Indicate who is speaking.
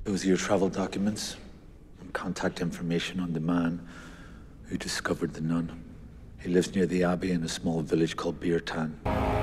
Speaker 1: Those are your travel documents and contact information on the man who discovered the nun. He lives near the abbey in a small village called Beertan.